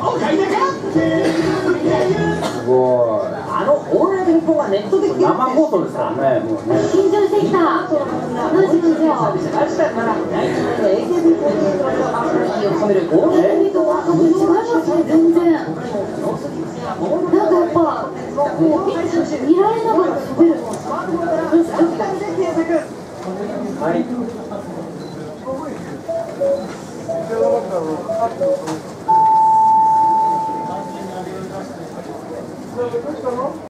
すごい。 オールナイトニッポンがネットで生放送ですからね、もうね。 緊張してきた。どうしましょう。 明日からナインティナインの AKB48 のパーソナリティを務めるオールナイトニッポンは違いますね、全然。なんかやっぱ、見られながら滑る。 はい。